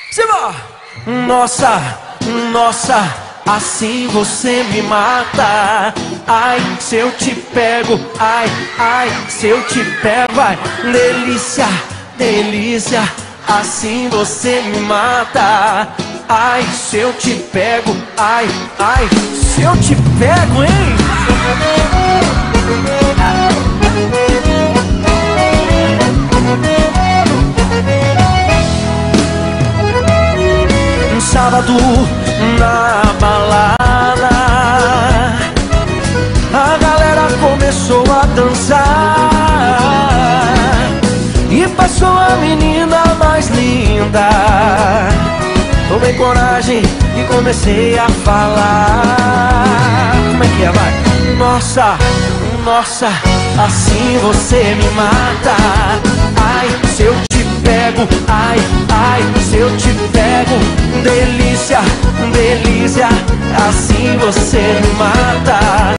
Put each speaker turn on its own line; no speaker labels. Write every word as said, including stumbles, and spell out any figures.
Simba! Nossa, nossa, assim você me mata. Ai, se eu te pego, ai, ai, se eu te pego, ai, delícia, delícia, assim você me mata. Ai, se eu te pego, ai, ai, se eu te pego, hein? Um sábado na balada, a galera começou a dançar e passou a menina mais linda. Tomei coragem e comecei a falar. Como é que é, vai? Nossa, nossa, assim você me mata. Ai, se eu te pego, ai, ai, se eu te pego, delícia, delícia, assim você me mata.